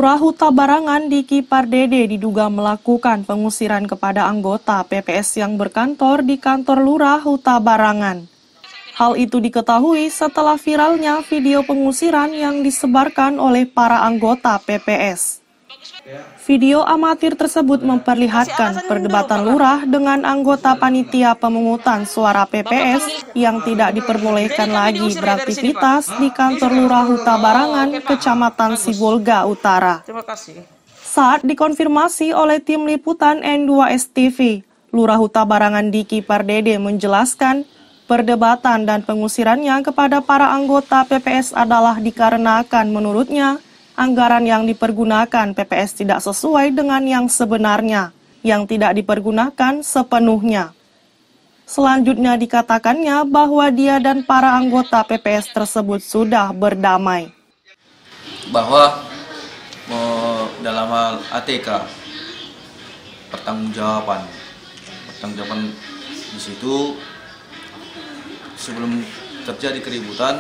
Lurah Huta Barangan Diki Pardede diduga melakukan pengusiran kepada anggota PPS yang berkantor di kantor Lurah Huta Barangan. Hal itu diketahui setelah viralnya video pengusiran yang disebarkan oleh para anggota PPS. Video amatir tersebut memperlihatkan perdebatan lurah dengan anggota panitia pemungutan suara PPS yang tidak diperbolehkan lagi beraktivitas di kantor Lurah Huta Barangan, Kecamatan Sibolga Utara. Saat dikonfirmasi oleh tim liputan N2STV, Lurah Huta Barangan Diki Pardede menjelaskan perdebatan dan pengusirannya kepada para anggota PPS adalah dikarenakan menurutnya anggaran yang dipergunakan PPS tidak sesuai dengan yang sebenarnya, yang tidak dipergunakan sepenuhnya. Selanjutnya dikatakannya bahwa dia dan para anggota PPS tersebut sudah berdamai. Bahwa dalam hal ATK, pertanggungjawaban di situ sebelum terjadi keributan,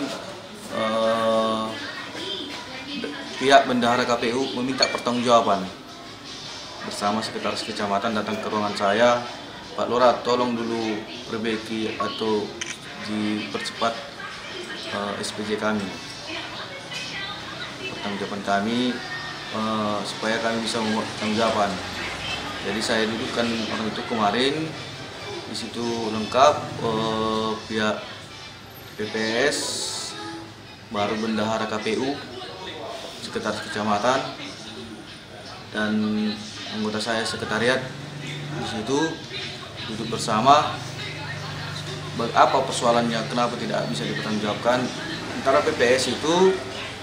pihak bendahara KPU meminta pertanggungjawaban bersama sekretaris kecamatan datang ke ruangan saya. Pak Lurah, tolong dulu perbaiki atau dipercepat SPJ kami, pertanggungjawaban kami, supaya kami bisa membuat pertanggungjawaban. Jadi saya dudukkan orang itu kemarin, di situ lengkap pihak PPS, baru bendahara KPU, sekretaris kecamatan, dan anggota saya sekretariat. Di situ duduk bersama, apa persoalannya, kenapa tidak bisa dipertanggungjawabkan. Antara PPS itu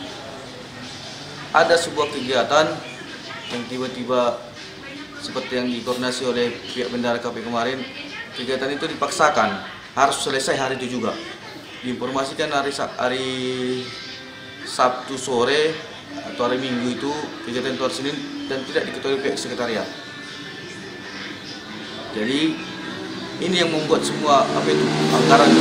ada sebuah kegiatan yang tiba-tiba seperti yang dikoordinasi oleh pihak bendahara KPU kemarin, kegiatan itu dipaksakan harus selesai hari itu juga. Diinformasikan hari Sabtu sore atau hari Minggu itu kegiatan itu hari Senin dan tidak diketahui pihak sekretariat. Jadi ini yang membuat semua anggaran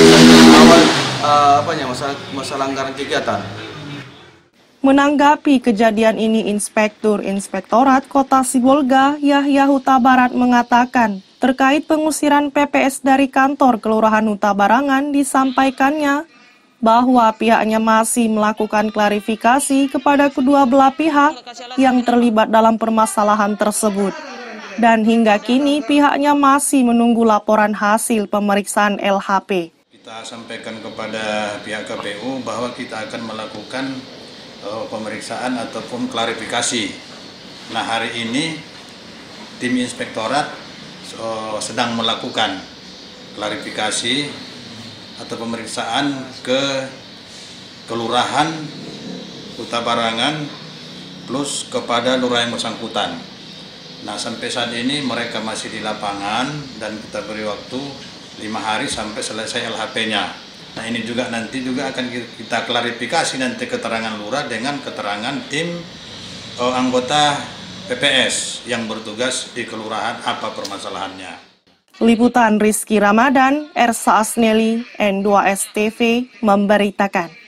awal masalah anggaran kegiatan. Menanggapi kejadian ini, Inspektorat Kota Sibolga Yahya Huta Barat mengatakan terkait pengusiran PPS dari kantor Kelurahan Huta Barangan disampaikannya bahwa pihaknya masih melakukan klarifikasi kepada kedua belah pihak yang terlibat dalam permasalahan tersebut. Dan hingga kini pihaknya masih menunggu laporan hasil pemeriksaan LHP. Kita sampaikan kepada pihak KPU bahwa kita akan melakukan pemeriksaan ataupun klarifikasi. Nah, hari ini tim inspektorat sedang melakukan klarifikasi atau pemeriksaan ke Kelurahan Huta Barangan plus kepada lurah yang bersangkutan. Nah, sampai saat ini mereka masih di lapangan dan kita beri waktu 5 hari sampai selesai LHP-nya. Nah, ini juga nanti akan kita klarifikasi nanti keterangan lurah dengan keterangan tim anggota PPS yang bertugas di kelurahan apa permasalahannya. Liputan Rizky Ramadan, Ersa Asneli, N2STV memberitakan.